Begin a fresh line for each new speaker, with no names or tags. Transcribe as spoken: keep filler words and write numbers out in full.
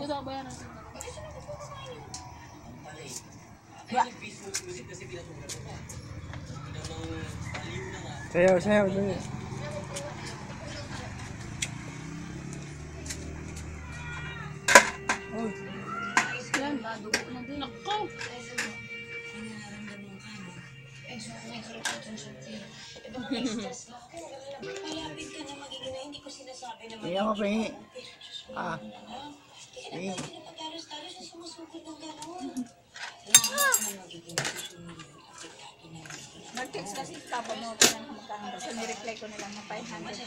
sa bayaran.
Sayaw, sayaw. Dali.
Oh. Yan, badugo na din. Nako!
Malapit ka na magiging na hindi ko sinasabi na
Hindi ako pahingi. Ah.
Hindi ka na pag-aros-taros na sumusugod ng gano'n. Kaya nga magiging susunod.
Nag-text kasi tapos mo pa lang magkano. So, nireply ko na lang ng five hundred.